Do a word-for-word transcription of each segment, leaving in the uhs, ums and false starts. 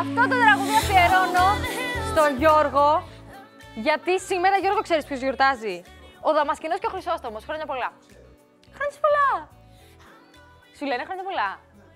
Αυτό το τραγούδι αφιερώνω στον Γιώργο. Γιατί σήμερα, Γιώργο, ξέρεις ποιος γιορτάζει? Ο Δαμασκηνός και ο Χρυσόστομος. Χρόνια πολλά. Χρόνια πολλά. Σου λένε χρόνια πολλά.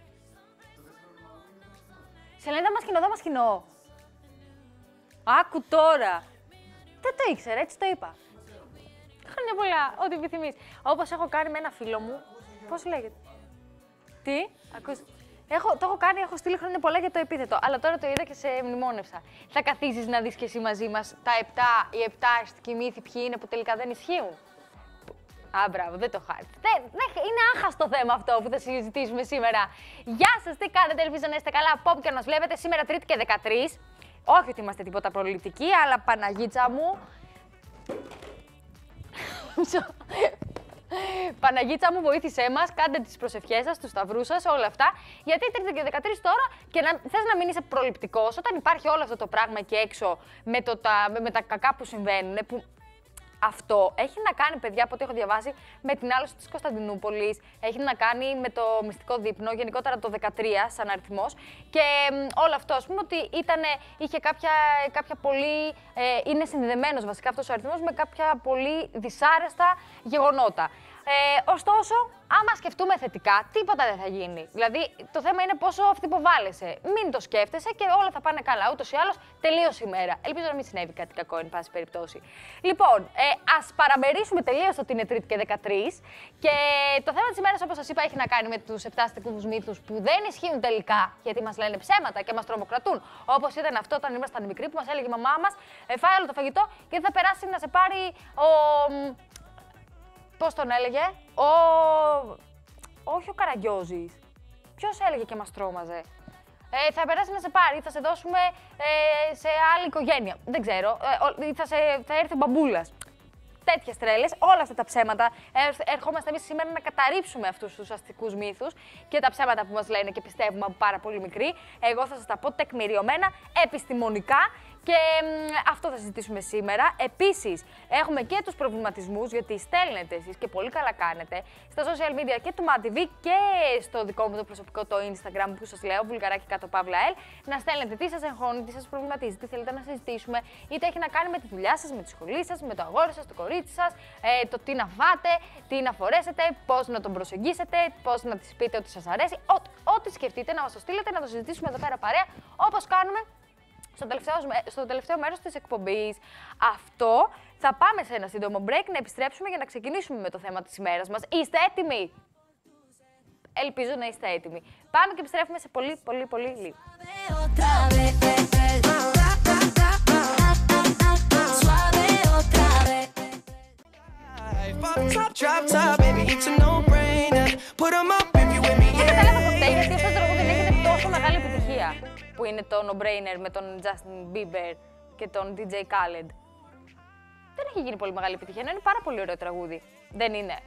Σε λένε Δαμασκηνό, Δαμασκηνό. Άκου τώρα. Δεν το ήξερα, έτσι το είπα. Χρόνια πολλά, ό,τι επιθυμείς. Όπως έχω κάνει με ένα φίλο μου. Πώς λέγεται? Τι, ακούς. Έχω, το έχω κάνει, έχω στείλει χρόνια πολλά για το επίθετο, αλλά τώρα το είδα και σε μνημόνευσα. Θα καθίσεις να δεις και εσύ μαζί μας τα επτά, οι επτά αριστικοί μύθοι ποιοι είναι που τελικά δεν ισχύουν? Α, μπράβο, δεν το χάρη. Δεν, δεν, είναι άχαστο θέμα αυτό που θα συζητήσουμε σήμερα. Γεια σας, τι κάνετε, ελπίζω να είστε καλά από όπου και να μας βλέπετε. Σήμερα Τρίτη και δεκατρείς. Όχι ότι είμαστε τίποτα προληπτικοί, αλλά Παναγίτσα μου. Παναγίτσα μου, βοήθησέ μας, κάντε τις προσευχές σας, τους σταυρούς σας, όλα αυτά. Γιατί Τρίτη και δεκατρείς τώρα και να θες να μην είσαι προληπτικός, όταν υπάρχει όλο αυτό το πράγμα εκεί έξω με, το, τα, με τα κακά που συμβαίνουν, που αυτό έχει να κάνει, παιδιά, από ό,τι έχω διαβάσει, με την άλωση της Κωνσταντινούπολης, έχει να κάνει με το μυστικό δείπνο, γενικότερα το δεκατρία σαν αριθμός. Και μ, όλο αυτό, ας πούμε, ότι ήτανε, είχε κάποια, κάποια πολύ, ε, είναι συνδεδεμένος βασικά αυτός ο αριθμός με κάποια πολύ δυσάρεστα γεγονότα. Ε, ωστόσο, άμα σκεφτούμε θετικά, τίποτα δεν θα γίνει. Δηλαδή, το θέμα είναι πόσο αυτυποβάλλεσαι. Μην το σκέφτεσαι και όλα θα πάνε καλά. Ούτως ή άλλως, τελείωσε η μέρα. Ελπίζω να μην συνέβη κάτι κακό, εν πάση περιπτώσει. Λοιπόν, ε, ας παραμερίσουμε τελείως ότι είναι Τρίτη και δεκατρείς. Και το θέμα της ημέρας, όπως σας είπα, έχει να κάνει με τους επτά αστικούς μύθους που δεν ισχύουν τελικά, γιατί μας λένε ψέματα και μας τρομοκρατούν. Όπως ήταν αυτό όταν ήμασταν μικροί, που μας έλεγε η μαμά μας, ε, φάει όλο το φαγητό και θα περάσει να σε πάρει ο. Πώς τον έλεγε, ο... όχι ο Καραγκιόζης. Ποιος έλεγε και μας τρόμαζε? Ε, θα περάσει να σε πάρει, θα σε δώσουμε ε, σε άλλη οικογένεια. Δεν ξέρω, ε, θα, σε, θα έρθει ο μπαμπούλας. Τέτοιες τρέλες, όλα αυτά τα ψέματα. Ε, ερχόμαστε εμείς σήμερα να καταρρύψουμε αυτούς τους αστικούς μύθους και τα ψέματα που μας λένε και πιστεύουμε από πάρα πολύ μικροί. Εγώ θα σας τα πω τεκμηριωμένα, επιστημονικά. Και μ, αυτό θα συζητήσουμε σήμερα. Επίσης, έχουμε και τους προβληματισμούς, γιατί στέλνετε εσείς και πολύ καλά κάνετε στα social media και του MATV και στο δικό μου το προσωπικό το Instagram που σας λέω, βουλγαράκι κάτω παύλα L, να στέλνετε τι σας εγχώνει, τι σας προβληματίζει, τι θέλετε να συζητήσουμε, είτε έχει να κάνει με τη δουλειά σας, με τη σχολή σας, με το αγόρι σας, το κορίτσι σας, ε, το τι να φάτε, τι να φορέσετε, πώς να τον προσεγγίσετε, πώς να της πείτε ότι σας αρέσει. Ό,τι σκεφτείτε να μας το στείλετε, να το συζητήσουμε εδώ πέρα παρέα, όπως κάνουμε στο τελευταίο, στο τελευταίο μέρος της εκπομπής. Αυτό θα πάμε σε ένα σύντομο break, να επιστρέψουμε για να ξεκινήσουμε με το θέμα της ημέρας μας. Είστε έτοιμοι? Ελπίζω να είστε έτοιμοι. Πάμε και επιστρέφουμε σε πολύ, πολύ, πολύ λίγο. Δεν κατάλαβα ποτέ γιατί αυτό το τραγούδι δεν έχετε τόσο μεγάλη επιτυχία, που είναι το No Brainer με τον Justin Bieber και τον ντι τζέι Khaled. Δεν έχει γίνει πολύ μεγάλη επιτυχία, ενώ είναι πάρα πολύ ωραίο τραγούδι. Δεν είναι?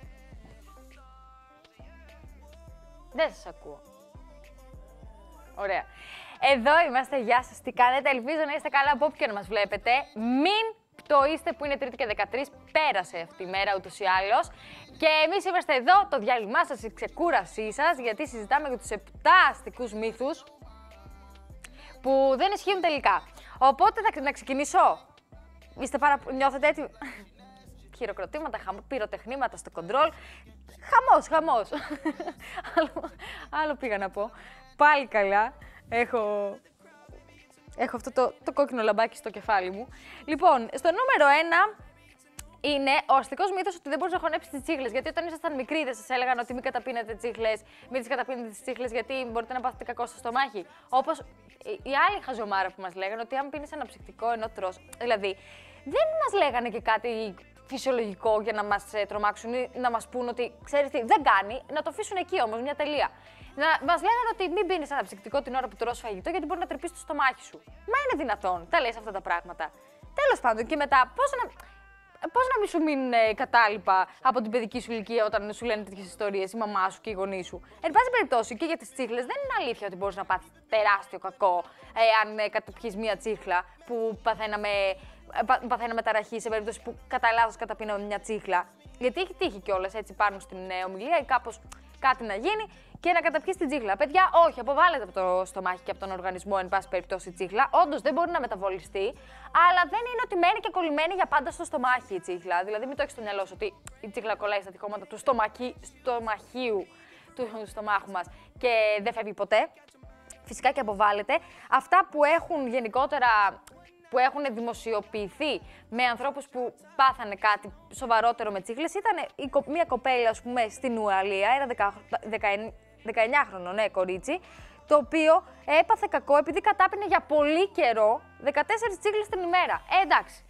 Δεν σας ακούω. Ωραία. Εδώ είμαστε, γεια σας, τι κάνετε, ελπίζω να είστε καλά από όπου και να μας βλέπετε. Μην πτωείστε που είναι Τρίτη και δεκατρείς, πέρασε αυτή η μέρα ούτως ή άλλως. Και εμείς είμαστε εδώ, το διάλειμμά σας, η ξεκούρασή σας, γιατί συζητάμε για τους επτά αστικούς μύθους που δεν ισχύουν τελικά. Οπότε θα να ξεκινήσω. Είστε πάρα... Νιώθετε έτοιμοι? Χειροκροτήματα, χαμ... πυροτεχνήματα στο κοντρόλ. Χαμός, χαμός. άλλο, άλλο πήγα να πω. Πάλι καλά. Έχω, Έχω αυτό το, το κόκκινο λαμπάκι στο κεφάλι μου. Λοιπόν, στο νούμερο ένα είναι ο αστικός μύθος ότι δεν μπορείς να χωνέψεις τις τσίχλες. Γιατί όταν ήσασταν μικροί δεν σας έλεγαν ότι μην καταπίνετε τσίχλες, μην τις καταπίνετε τις τσίχλες, γιατί μπορείτε να πάθετε κακό στο στομάχι. Όπως η άλλη χαζομάρα που μας λέγανε ότι αν πίνεις αναψυκτικό ενώ τρως. Δηλαδή, δεν μας λέγανε και κάτι φυσιολογικό για να μας τρομάξουν ή να μας πούν ότι ξέρεις τι, δεν κάνει, να το αφήσουν εκεί όμως, μια τελεία. Να μας λέγανε ότι μην πίνεις αναψυκτικό την ώρα που τρως φαγητό, γιατί μπορεί να τρυπήσει το στομάχι σου. Μα είναι δυνατόν, τα λες αυτά τα πράγματα. Τέλος πάντων, και μετά, πώς να. Πώς να μην σου μείνουν ε, κατάλοιπα από την παιδική σου ηλικία όταν σου λένε τέτοιες ιστορίες η μαμά σου και οι γονείς σου. Εν πάση περιπτώσει, και για τις τσίχλες δεν είναι αλήθεια ότι μπορείς να πάθεις τεράστιο κακό ε, αν ε, καταπιείς μία τσίχλα που παθαίναμε, ε, πα, παθαίναμε ταραχή σε περίπτωση που κατά λάθος καταπίναμε μια τσίχλα. Γιατί έχει τύχει κιόλας έτσι πάνω στην ε, ομιλία ή κάπως κάτι να γίνει και να καταπιεί την τσίχλα. Παιδιά, όχι, αποβάλλεται από το στομάχι και από τον οργανισμό, εν πάση περιπτώσει, η τσίχλα. Όντως δεν μπορεί να μεταβολιστεί, αλλά δεν είναι ότι μένει και κολλημένη για πάντα στο στομάχι η τσίχλα. Δηλαδή, μην το έχει στο μυαλό σου ότι η τσίχλα κολλάει στα τυχώματα του στομαχί, στομαχίου του στομάχου μας και δεν φεύγει ποτέ. Φυσικά και αποβάλλεται. Αυτά που έχουν γενικότερα, που έχουν δημοσιοποιηθεί με ανθρώπους που πάθανε κάτι σοβαρότερο με τσίχλες, ήταν μια κοπέλα, ας πούμε, στην Ουαλία, ένα δεκαεννιάχρονο ναι, κορίτσι, το οποίο έπαθε κακό επειδή κατάπινε για πολύ καιρό δεκατέσσερις τσίχλες την ημέρα. Ε, εντάξει.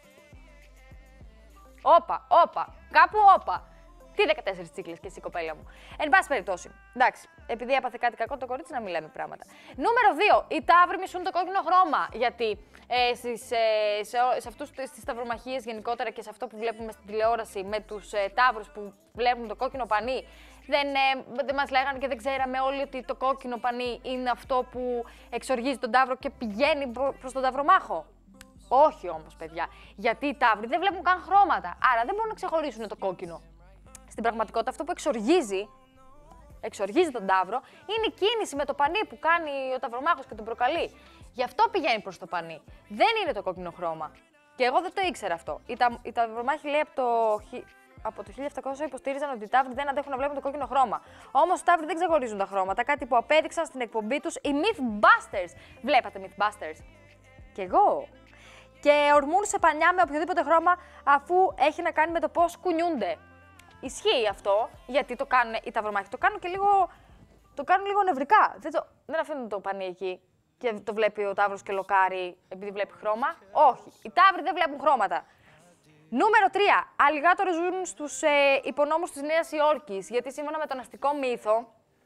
Όπα, όπα, κάπου όπα. Τι δεκατέσσερις τσίχλες και εσύ, κοπέλα μου. Εν πάση περιπτώσει. Εντάξει, επειδή έπαθε κάτι κακό το κορίτσι, να μην λέμε πράγματα. Νούμερο δύο. Οι ταύροι μισούν το κόκκινο χρώμα. Γιατί ε, στις, ε, σε, σε αυτούς τις ταυρομαχίες γενικότερα και σε αυτό που βλέπουμε στην τηλεόραση με τους ε, ταύρους που βλέπουν το κόκκινο πανί, δεν, ε, δεν μας λέγανε και δεν ξέραμε όλοι ότι το κόκκινο πανί είναι αυτό που εξοργίζει τον ταύρο και πηγαίνει προς τον ταυρομάχο. Όχι όμως, παιδιά. Γιατί οι ταύροι δεν βλέπουν καν χρώματα. Άρα δεν μπορούν να ξεχωρίσουν το κόκκινο. Στην πραγματικότητα, αυτό που εξοργίζει, εξοργίζει τον ταύρο, είναι η κίνηση με το πανί που κάνει ο ταυρομάχος και τον προκαλεί. Γι' αυτό πηγαίνει προς το πανί. Δεν είναι το κόκκινο χρώμα. Και εγώ δεν το ήξερα αυτό. Οι, τα, οι ταυρομάχοι, λέει, από το, από το χίλια επτακόσια υποστήριζαν ότι οι ταύροι δεν αντέχουν να βλέπουν το κόκκινο χρώμα. Όμως οι ταύροι δεν ξεχωρίζουν τα χρώματα. Κάτι που απέδειξαν στην εκπομπή τους οι Mythbusters. Βλέπατε Mythbusters? Κι εγώ. Και ορμούν σε πανιά με οποιοδήποτε χρώμα, αφού έχει να κάνει με το πώς κουνιούνται. Ισχύει αυτό, γιατί το κάνουν οι ταυρομάχοι. Το κάνουν και λίγο, το κάνουν λίγο νευρικά. Δεν, το, δεν αφήνουν το πανί εκεί και το βλέπει ο ταύρος και λοκάρει επειδή βλέπει χρώμα. Όχι, οι ταύροι δεν βλέπουν χρώματα. Νούμερο τρία. Αλιγάτορες ζουν στους ε, υπονόμους της Νέας Υόρκης, γιατί σύμφωνα με τον αστικό μύθο,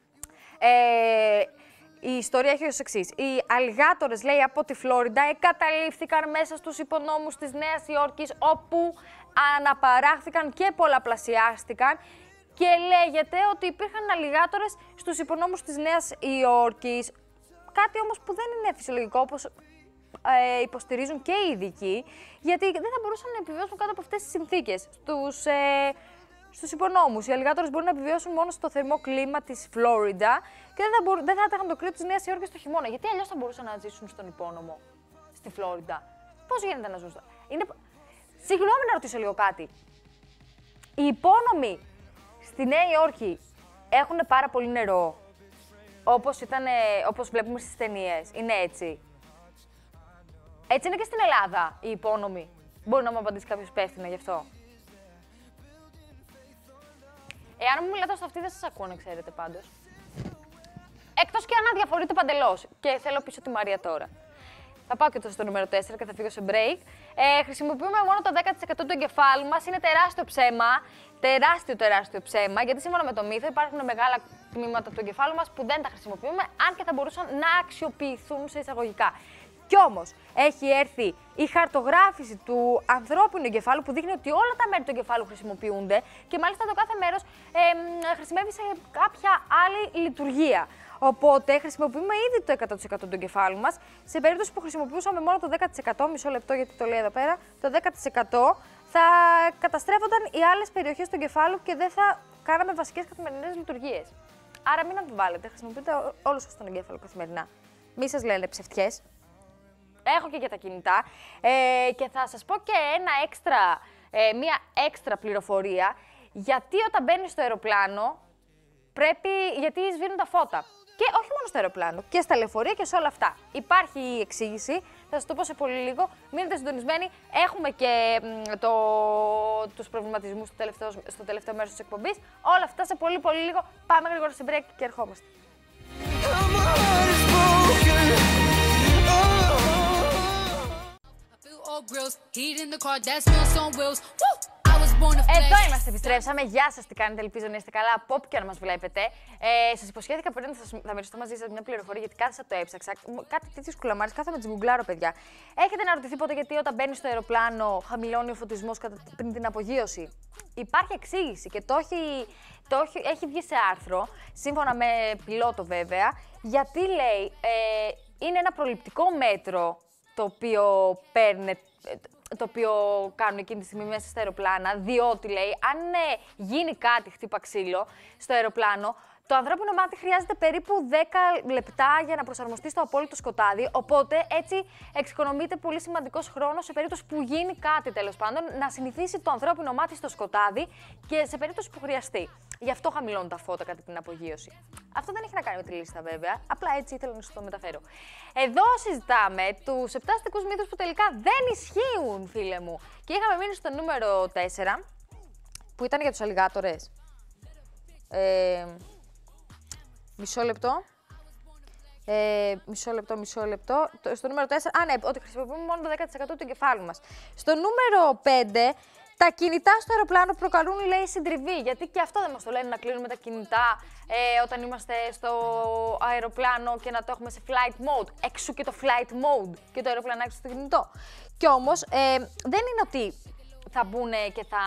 ε, η ιστορία έχει ως εξής. Οι αλιγάτορες, λέει, από τη Φλόριντα εγκαταλείφθηκαν μέσα στους υπονόμους της Νέας Υόρκης, όπου αναπαράχθηκαν και πολλαπλασιάστηκαν και λέγεται ότι υπήρχαν αλιγάτορες στους υπονόμους της Νέας Υόρκης. Κάτι όμως που δεν είναι φυσιολογικό, όπως ε, υποστηρίζουν και οι ειδικοί, γιατί δεν θα μπορούσαν να επιβιώσουν κάτω από αυτές τις συνθήκες. Στους, ε, στους υπονόμους. Οι αλιγάτορες μπορούν να επιβιώσουν μόνο στο θερμό κλίμα της Φλόριντα και δεν θα, μπορούν, δεν θα έταγαν το κρύο της Νέας Υόρκης το χειμώνα. Γιατί αλλιώς θα μπορούσαν να ζήσουν στον υπόνομο, στη Φλόριντα? Πώς γίνεται να ζουν στο... Είναι... Συγγνώμη να ρωτήσω λίγο κάτι. Οι υπόνομοι στη Νέα Υόρκη έχουν πάρα πολύ νερό, όπως, ήτανε, όπως βλέπουμε στις ταινίες? Είναι έτσι? Έτσι είναι και στην Ελλάδα οι υπόνομοι? Μπορεί να μου απαντήσει κάποιος υπεύθυνα γι' αυτό? Εάν μου μιλάτε στο αυτή δεν σας ακούω, να ξέρετε πάντως. Εκτός και αν αδιαφορείτε παντελώς. Και θέλω πίσω τη Μαρία τώρα. Θα πάω και το στο νούμερο τέσσερα και θα φύγω σε break. Ε, χρησιμοποιούμε μόνο το δέκα τοις εκατό του εγκεφάλου μας. Είναι τεράστιο ψέμα. Τεράστιο, τεράστιο ψέμα. Γιατί σύμφωνα με το μύθο υπάρχουν μεγάλα τμήματα του εγκεφάλου μας που δεν τα χρησιμοποιούμε, αν και θα μπορούσαν να αξιοποιηθούν σε εισαγωγικά. Κι όμως έχει έρθει η χαρτογράφηση του ανθρώπινου εγκεφάλου που δείχνει ότι όλα τα μέρη του εγκεφάλου χρησιμοποιούνται και μάλιστα το κάθε μέρος ε, χρησιμεύει σε κάποια άλλη λειτουργία. Οπότε χρησιμοποιούμε ήδη το εκατό τοις εκατό του εγκεφάλου μας. Σε περίπτωση που χρησιμοποιούσαμε μόνο το δέκα τοις εκατό, μισό λεπτό γιατί το λέει εδώ πέρα, το δέκα τοις εκατό θα καταστρέφονταν οι άλλες περιοχές του εγκεφάλου και δεν θα κάναμε βασικές καθημερινές λειτουργίες. Άρα μην αμφιβάλλετε, χρησιμοποιείτε όλο σας τον εγκέφαλο καθημερινά. Μη σας λένε ψευτιές. Έχω και για τα κινητά ε, και θα σας πω και ένα έξτρα, ε, μία έξτρα πληροφορία γιατί όταν μπαίνεις στο αεροπλάνο πρέπει, γιατί σβήνουν τα φώτα. Και όχι μόνο στο αεροπλάνο, και στα λεωφορεία και σε όλα αυτά. Υπάρχει η εξήγηση, θα σας το πω σε πολύ λίγο. Μείνετε συντονισμένοι. Έχουμε και το, τους προβληματισμούς στο τελευταίο, στο τελευταίο μέρος της εκπομπής. Όλα αυτά σε πολύ πολύ λίγο. Πάμε γρήγορα σε break και ερχόμαστε. Εδώ είμαστε, επιστρέψαμε. Γεια σας, τι κάνετε, ελπίζω να είστε καλά από όπου και να μας βλέπετε. Ε, σας υποσχέθηκα πριν θα, θα μοιραστώ μαζί σας μια πληροφορία γιατί κάθισα το έψαξα. Κάτι τέτοιες κουλαμάρες, κάθομαι να τις γκουγκλάρω, παιδιά. Έχετε να ρωτηθεί ποτέ γιατί όταν μπαίνει στο αεροπλάνο χαμηλώνει ο φωτισμός πριν την απογείωση? Υπάρχει εξήγηση και το έχει, το έχει, έχει βγει σε άρθρο, σύμφωνα με πιλότο βέβαια, γιατί λέει ε, είναι ένα προληπτικό μέτρο το οποίο παίρνε. το οποίο κάνουν εκείνη τη στιγμή μέσα στα αεροπλάνα, διότι λέει, αν ε, γίνει κάτι, χτύπα ξύλο, στο αεροπλάνο, το ανθρώπινο μάτι χρειάζεται περίπου δέκα λεπτά για να προσαρμοστεί στο απόλυτο σκοτάδι. Οπότε έτσι εξοικονομείται πολύ σημαντικό χρόνο σε περίπτωση που γίνει κάτι, τέλος πάντων, να συνηθίσει το ανθρώπινο μάτι στο σκοτάδι και σε περίπτωση που χρειαστεί. Γι' αυτό χαμηλώνουν τα φώτα κατά την απογείωση. Αυτό δεν έχει να κάνει με τη λίστα, βέβαια. Απλά έτσι ήθελα να σου το μεταφέρω. Εδώ συζητάμε τους επτά αστικούς μύθους που τελικά δεν ισχύουν, φίλε μου. Και είχαμε μείνει στο νούμερο τέσσερα, που ήταν για τους αλιγάτορες. Ε, μισό λεπτό. Ε, μισό λεπτό, μισό λεπτό. Στο νούμερο τέσσερα, α ναι, ότι χρησιμοποιούμε μόνο το δέκα τοις εκατό του εγκεφάλου μας. Στο νούμερο πέντε, τα κινητά στο αεροπλάνο προκαλούν, λέει, συντριβή. Γιατί και αυτό δεν μας το λένε να κλείνουμε τα κινητά ε, όταν είμαστε στο αεροπλάνο και να το έχουμε σε flight mode. Έξω και το flight mode και το αεροπλανάκι στο κινητό. Κι όμως ε, δεν είναι ότι θα μπουν και θα.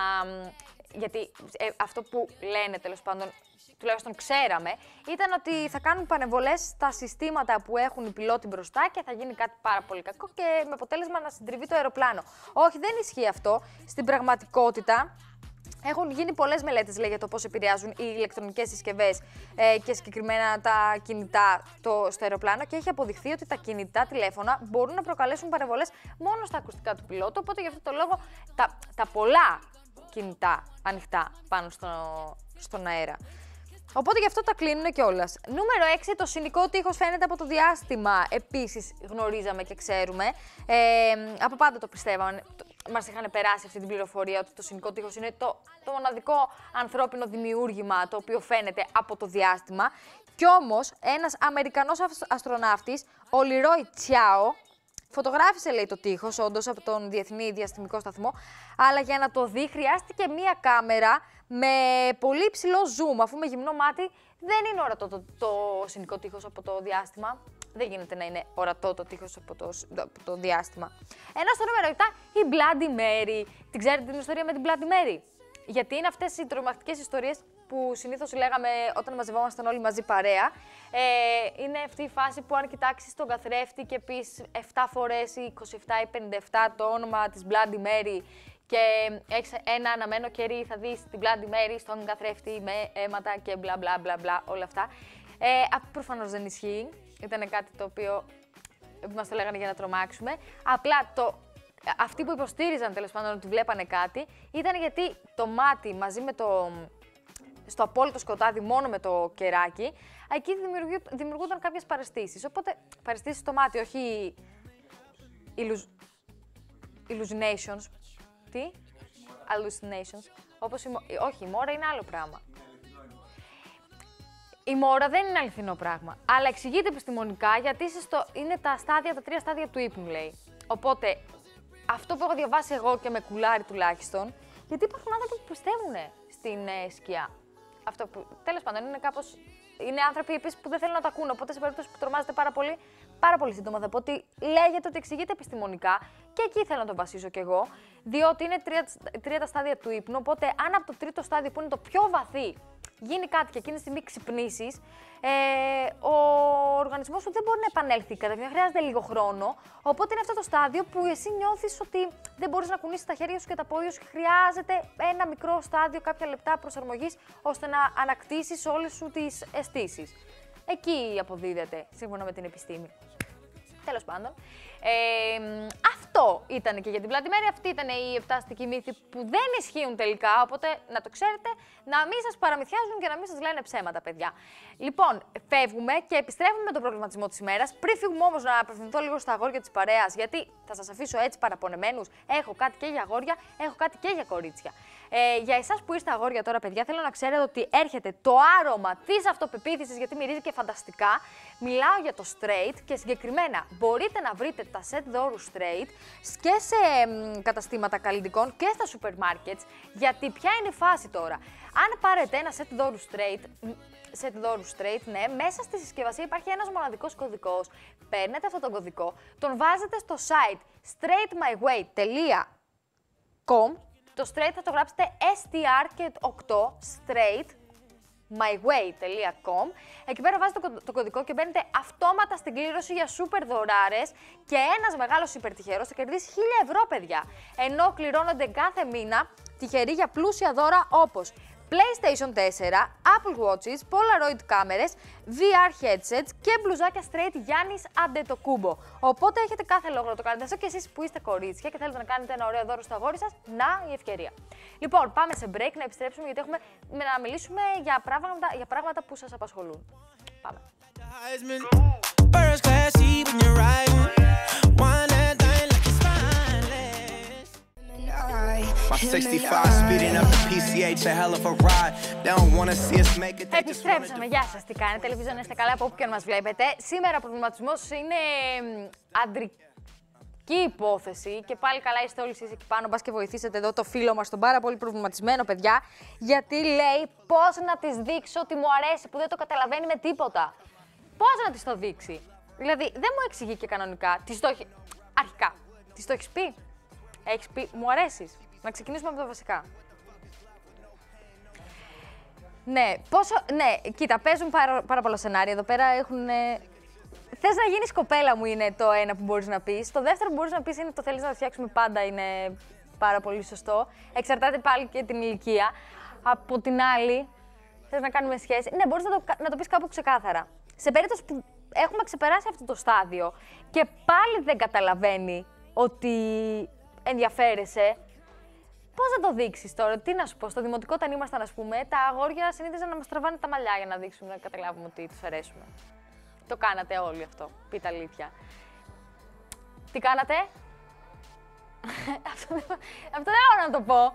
Γιατί ε, αυτό που λένε, τέλος πάντων, τουλάχιστον ξέραμε, ήταν ότι θα κάνουν πανεβολές στα συστήματα που έχουν οι πιλότοι μπροστά και θα γίνει κάτι πάρα πολύ κακό και με αποτέλεσμα να συντριβεί το αεροπλάνο. Όχι, δεν ισχύει αυτό. Στην πραγματικότητα έχουν γίνει πολλές μελέτες, λέει, για το πώς επηρεάζουν οι ηλεκτρονικές συσκευές ε, και συγκεκριμένα τα κινητά το, στο αεροπλάνο και έχει αποδειχθεί ότι τα κινητά τηλέφωνα μπορούν να προκαλέσουν πανεβολές μόνο στα ακουστικά του πιλότου, οπότε γι' αυτό το λόγο τα, τα πολλά κινητά ανοιχτά πάνω στο, στον αέρα. Οπότε γι' αυτό τα κλείνουν κιόλας. Νούμερο έξι, το συνοικό τείχος φαίνεται από το διάστημα. Επίσης γνωρίζαμε και ξέρουμε. Ε, από πάντα το πιστεύαμε. Μας είχαν περάσει αυτή την πληροφορία ότι το συνοικό τείχος είναι το, το μοναδικό ανθρώπινο δημιούργημα το οποίο φαίνεται από το διάστημα. Κι όμως ένας Αμερικανός αστροναύτης, ο Λιρόι Τσιάο, φωτογράφησε, λέει, το τείχος, όντως, από τον Διεθνή Διαστημικό Σταθμό, αλλά για να το δει χρειάστηκε μία κάμερα με πολύ υψηλό zoom, αφού με γυμνό μάτι δεν είναι ορατό το, το συνοικό τείχος από το διάστημα. Δεν γίνεται να είναι ορατό το τείχος από το, από το διάστημα. Ενώ στο νούμερο επτά, η Bloody Mary. Την ξέρετε την ιστορία με την Bloody Mary? Γιατί είναι αυτές οι τρομακτικές ιστορίες που συνήθως λέγαμε όταν μαζευόμασταν όλοι μαζί παρέα. Ε, είναι αυτή η φάση που αν κοιτάξεις τον καθρέφτη και πεις επτά φορές ή είκοσι επτά ή πενήντα επτά το όνομα της Bloody Mary και έχεις ένα αναμένο κερί, θα δεις την Bloody Mary στον καθρέφτη με αίματα και μπλα μπλα μπλα μπλα, όλα αυτά. Ε, προφανώς δεν ισχύει. Ήταν κάτι το οποίο μας το λέγανε για να τρομάξουμε. Απλά το, αυτοί που υποστήριζαν, τέλος πάντων, ότι βλέπανε κάτι, ήταν γιατί το μάτι μαζί με το, στο απόλυτο σκοτάδι μόνο με το κεράκι, εκεί δημιουργούνταν κάποιες παραισθήσεις. Οπότε, παραισθήσεις στο μάτι, όχι hallucinations. Τι? Hallucinations. Όπως η, όχι, η μόρα είναι άλλο πράγμα. Η μόρα δεν είναι αληθινό πράγμα, αλλά εξηγείται επιστημονικά γιατί στο, είναι τα στάδια, τα τρία στάδια του ύπνου, λέει. Οπότε, αυτό που έχω διαβάσει εγώ και με κουλάρι τουλάχιστον, γιατί υπάρχουν άνθρωποι που πιστεύουν στην ε, σκιά. Αυτό που, τέλος πάντων, είναι κάπως. Είναι άνθρωποι επίσης που δεν θέλουν να το ακούνε. Οπότε, σε περίπτωση που τρομάζετε πάρα πολύ, πάρα πολύ σύντομα θα πω ότι λέγεται ότι εξηγείται επιστημονικά και εκεί θέλω να το βασίσω κι εγώ, διότι είναι τρία, τρία τα στάδια του ύπνου. Οπότε, αν από το τρίτο στάδιο που είναι το πιο βαθύ γίνει κάτι και εκείνη τη στιγμή ξυπνήσεις, ε, ο οργανισμός σου δεν μπορεί να επανέλθει κατευθείαν, χρειάζεται λίγο χρόνο. Οπότε είναι αυτό το στάδιο που εσύ νιώθεις ότι δεν μπορείς να κουνήσεις τα χέρια σου και τα πόδια σου. Χρειάζεται ένα μικρό στάδιο, κάποια λεπτά προσαρμογής, ώστε να ανακτήσεις όλες σου τις αισθήσεις. Εκεί αποδίδεται, σύμφωνα με την επιστήμη. Τέλος πάντων. Ε, αυτό ήταν και για την Bloody Mary. Αυτοί ήταν οι επτά αστικοί μύθοι που δεν ισχύουν τελικά. Οπότε να το ξέρετε, να μην σας παραμυθιάζουν και να μην σας λένε ψέματα, παιδιά. Λοιπόν, φεύγουμε και επιστρέφουμε με τον προβληματισμό της ημέρας. Πριν φύγουμε όμως, να απευθυνθώ λίγο στα αγόρια της παρέας, γιατί θα σας αφήσω έτσι παραπονεμένους. Έχω κάτι και για αγόρια, έχω κάτι και για κορίτσια. Ε, για εσάς που είστε αγόρια τώρα, παιδιά, θέλω να ξέρετε ότι έρχεται το άρωμα της αυτοπεποίθησης, γιατί μυρίζει και φανταστικά. Μιλάω για το straight και συγκεκριμένα μπορείτε να βρείτε τα σετ δώρου straight και σε μ, καταστήματα καλλιτικών και στα σούπερ μάρκετς. Γιατί ποια είναι η φάση τώρα? Αν πάρετε ένα σετ δώρου straight, σετ δώρου straight, ναι, μέσα στη συσκευασία υπάρχει ένας μοναδικός κωδικός. Παίρνετε αυτόν τον κωδικό, τον βάζετε στο site straight my way τελεία com. Το straight θα το γράψετε S T R και οκτώ, straight, myway τελεία com. Εκεί πέρα βάζετε το, το κωδικό και μπαίνετε αυτόματα στην κλήρωση για σούπερ δωράρες και ένας μεγάλος υπερτυχερός θα κερδίσει χίλια ευρώ, παιδιά. Ενώ κληρώνονται κάθε μήνα τυχεροί για πλούσια δώρα όπως PlayStation τέσσερα, Apple Watches, Polaroid κάμερες, βι αρ headsets και μπλουζάκια straight Γιάννης Αντετοκούμπο. Οπότε έχετε κάθε λόγο να το κάνετε αυτό και εσείς που είστε κορίτσια και θέλετε να κάνετε ένα ωραίο δώρο στο αγόρι σας, να η ευκαιρία. Λοιπόν, πάμε σε break να επιστρέψουμε γιατί έχουμε να μιλήσουμε για πράγματα, για πράγματα που σας απασχολούν. Πάμε. Επιστρέψαμε, γεια σας, τι κάνετε, τηλεβίζον, είστε καλά από όπου και αν μας βλέπετε. Σήμερα ο προβληματισμός είναι αντρική υπόθεση και πάλι καλά είστε όλοι εσείς εκεί πάνω, μπας και βοηθήσετε εδώ το φίλο μας, τον πάρα πολύ προβληματισμένο, παιδιά, γιατί λέει πώς να της δείξω ότι μου αρέσει που δεν το καταλαβαίνει με τίποτα. Πώς να της το δείξει. Δηλαδή, δεν μου εξηγεί και κανονικά, της το έχει... αρχικά, της το έχεις πει, έχεις πει, μου αρέσεις. Να ξεκινήσουμε από τα βασικά. Ναι, πόσο... Ναι, κοίτα, παίζουν πάρα, πάρα πολλά σενάρια εδώ πέρα. Έχουν... Ε... Θες να γίνεις κοπέλα μου είναι το ένα που μπορείς να πεις. Το δεύτερο που μπορείς να πεις είναι το θέλεις να το φτιάξουμε πάντα, είναι πάρα πολύ σωστό. Εξαρτάται πάλι και την ηλικία. Από την άλλη, θες να κάνουμε σχέση. Ναι, μπορείς να το, να το πεις κάπου ξεκάθαρα. Σε περίπτωση που έχουμε ξεπεράσει αυτό το στάδιο και πάλι δεν καταλαβαίνει ότι ενδιαφέρεσαι, πώς να το δείξεις τώρα, τι να σου πω, στο δημοτικό όταν ήμασταν, ας πούμε, τα αγόρια συνήθιζαν να μας τραβάνε τα μαλλιά για να δείξουμε, να καταλάβουμε ότι τους αρέσουμε. Το κάνατε όλοι αυτό, πείτε αλήθεια. Τι κάνατε? αυτό, αυτό δεν έχω να το πω.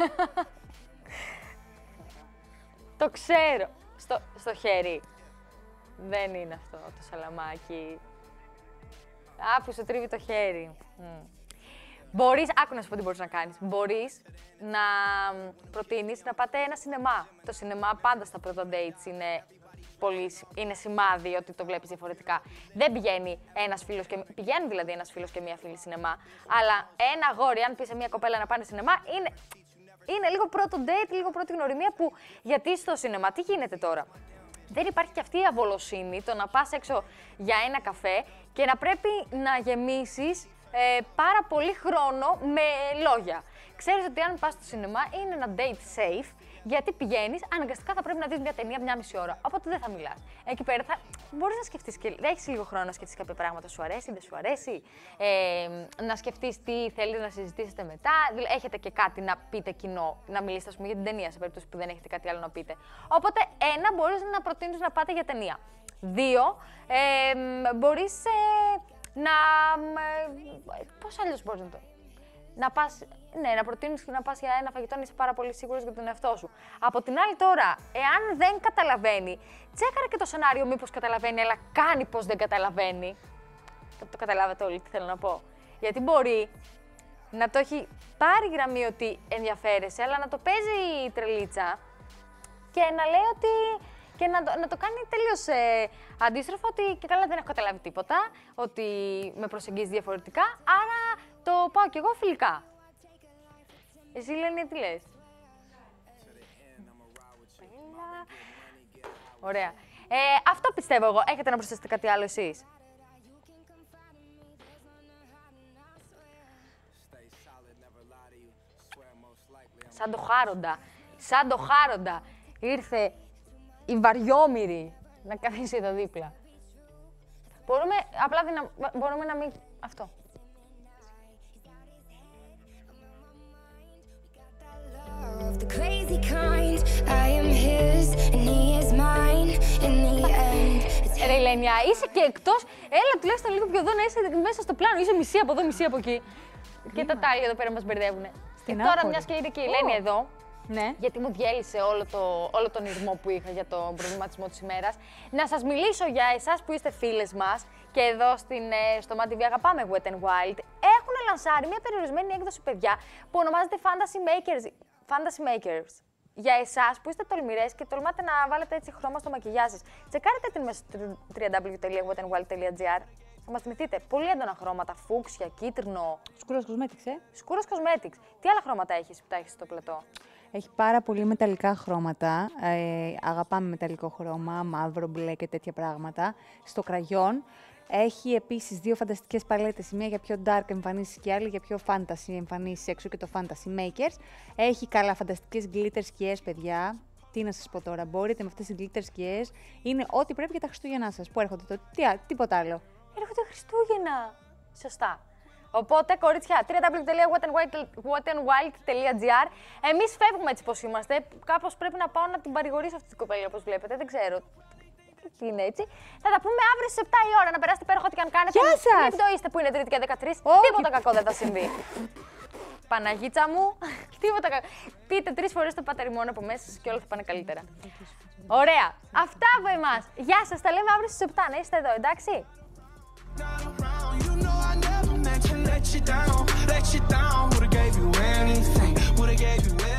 Το ξέρω. Στο, στο χέρι. Δεν είναι αυτό το σαλαμάκι. Α, που σου τρίβει το χέρι. Mm. Μπορείς, άκου να σου πω τι μπορείς να κάνεις. Μπορείς να προτείνεις να πάτε ένα σινεμά. Το σινεμά πάντα στα πρώτα dates είναι, πολύ, είναι σημάδι ότι το βλέπεις διαφορετικά. Δεν πηγαίνει ένας φίλος και, πηγαίνει δηλαδή ένας φίλος και μία φίλη σινεμά, αλλά ένα αγόρι, αν πει σε μία κοπέλα να πάνε σινεμά, είναι, είναι λίγο πρώτο date, λίγο πρώτη γνωριμία που, γιατί στο σινεμά, τι γίνεται τώρα. Δεν υπάρχει και αυτή η αβολοσύνη, το να πας έξω για ένα καφέ και να πρέπει να γεμίσεις ε, πάρα πολύ χρόνο με λόγια. Ξέρεις ότι αν πας στο σινεμά είναι ένα date safe, γιατί πηγαίνεις, αναγκαστικά θα πρέπει να δεις μια ταινία μια μισή ώρα. Οπότε δεν θα μιλάς. Εκεί πέρα θα μπορείς να σκεφτείς και έχεις λίγο χρόνο να σκεφτείς κάποια πράγματα. Σου αρέσει, δεν σου αρέσει. Ε, να σκεφτείς τι θέλεις να συζητήσετε μετά. Έχετε και κάτι να πείτε κοινό, να μιλήσετε, ας πούμε, για την ταινία, σε περίπτωση που δεν έχετε κάτι άλλο να πείτε. Οπότε, ένα, μπορείς να προτείνεις να πάτε για ταινία. Δύο, ε, μπορείς ε, να. Ε, πώς αλλιώς μπορείς να το. Να πας, ναι, να προτείνεις να πας για ένα φαγητό, να είσαι πάρα πολύ σίγουρος για τον εαυτό σου. Από την άλλη τώρα, εάν δεν καταλαβαίνει, τσέκαρε και το σενάριο μήπως καταλαβαίνει, αλλά κάνει πως δεν καταλαβαίνει. Το, το καταλάβατε όλοι τι θέλω να πω. Γιατί μπορεί να το έχει πάρει γραμμή ότι ενδιαφέρεσαι, αλλά να το παίζει η τρελίτσα και να λέει ότι... και να το, να το κάνει τελείως ε, αντίστροφο, ότι και καλά δεν έχω καταλάβει τίποτα, ότι με προσεγγίζει διαφορετικά, άρα το πάω κι εγώ φιλικά. Εσύ, Λένη, τι λες? Ωραία. Ε, αυτό πιστεύω εγώ. Έχετε να προσθέσετε κάτι άλλο εσείς? Σαν το Χάροντα. Σαν το Χάροντα. Ήρθε η Βαριόμυρη να καθίσει εδώ δίπλα. Μπορούμε, απλά δυνα... μπορούμε να μην... αυτό. Ρε Λένια, είσαι και εκτός. Έλα τουλάχιστον λίγο πιο εδώ να είσαι μέσα στο πλάνο. Είσαι μισή από εδώ, μισή από εκεί. Και τα τάλια εδώ πέρα μας μπερδεύουνε. Και τώρα, μιας και είναι και η Λένη εδώ, ναι. Γιατί μου διέλυσε όλο, το, όλο τον ηρμό που είχα για τον προβληματισμό της ημέρας. Να σας μιλήσω για εσάς που είστε φίλες μας και εδώ στην, στο Mad τι βι αγαπάμε Wet n Wild. Έχουν λανσάρει μια περιορισμένη έκδοση, παιδιά, που ονομάζεται Fantasy Makers. Fantasy Makers. Για εσάς που είστε τολμηρές και τολμάτε να βάλετε έτσι χρώμα στο μακιγιάζ σας. Τσεκάρετε την μέσα στο double-u double-u double-u τελεία wet n wild τελεία g r. Θα μας θυμηθείτε, πολύ έντονα χρώματα, φούξια, κίτρινο. Σκούρος Cosmetics, ε. Σκούρος Cosmetics. Τι άλλα χρώματα έχεις που τα έχεις στο πλατό? Έχει πάρα πολύ μεταλλικά χρώματα. Ε, αγαπάμε μεταλλικό χρώμα, μαύρο, μπλε και τέτοια πράγματα. Στο κραγιόν. Έχει επίσης δύο φανταστικές παλέτες, η μία για πιο dark εμφανίσεις και η άλλη για πιο fantasy εμφανίσεις, έξω και το fantasy makers. Έχει καλά φανταστικές glitter σκιές, παιδιά. Τι να σας πω τώρα, μπορείτε με αυτές τις glitter σκιές. Είναι ό,τι πρέπει για τα Χριστούγεννά σας. Πού έρχονται το, τι, τίποτα άλλο. Έρχονται Χριστούγεννα. Σωστά. Οπότε, κορίτσια, double-u double-u double-u τελεία wet n wild τελεία gr. Εμείς φεύγουμε έτσι πως είμαστε. Κάπως πρέπει να πάω να την παρηγορήσω αυτή την κοπέλα, όπως βλέπετε. Δεν ξέρω. Τι είναι έτσι. Θα τα πούμε αύριο στις επτά η ώρα. Να περάσετε υπέροχα ό,τι και αν κάνετε. Γεια σας! Μην το είστε που είναι Τρίτη και δεκατρείς. Τίποτα κακό δεν θα συμβεί. Παναγίτσα μου, τίποτα κακό. Πείτε τρεις φορές το πατεριμόν από μέσα σας και όλα θα πάνε καλύτερα. Ωραία. Αυτά από εμάς. Γεια σας. Τα λέμε αύριο στις επτά. Να είστε εδώ, εντάξει. Let you down, let you down. Would've gave you anything, would've gave you everything.